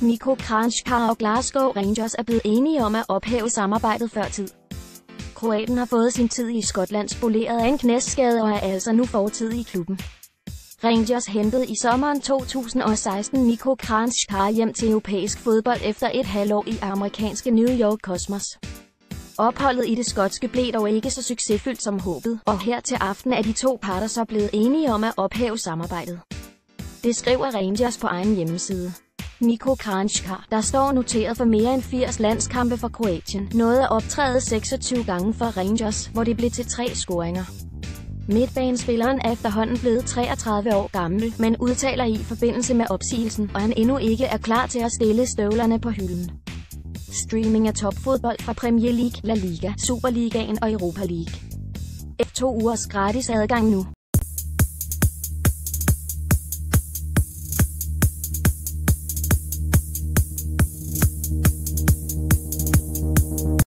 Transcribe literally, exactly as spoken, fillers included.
Niko Kranjčar og Glasgow Rangers er blevet enige om at ophæve samarbejdet før tid. Kroaten har fået sin tid i Skotland spoleret af en knæskade og er altså nu fortid i klubben. Rangers hentede i sommeren to tusind og seksten Niko Kranjčar hjem til europæisk fodbold efter et halvår i amerikanske New York Cosmos. Opholdet i det skotske blev dog ikke så succesfyldt som håbet, og her til aften er de to parter så blevet enige om at ophæve samarbejdet. Det skriver Rangers på egen hjemmeside. Niko Kranjčar, der står noteret for mere end firs landskampe for Kroatien, nåede at optræde seksogtyve gange for Rangers, hvor det blev til tre scoringer. Midtbanespilleren er efterhånden blevet treogtredive år gammel, men udtaler i forbindelse med opsigelsen, og han endnu ikke er klar til at stille støvlerne på hylden. Streaming af topfodbold fra Premier League, La Liga, Superligaen og Europa League. F to ugers gratis adgang nu.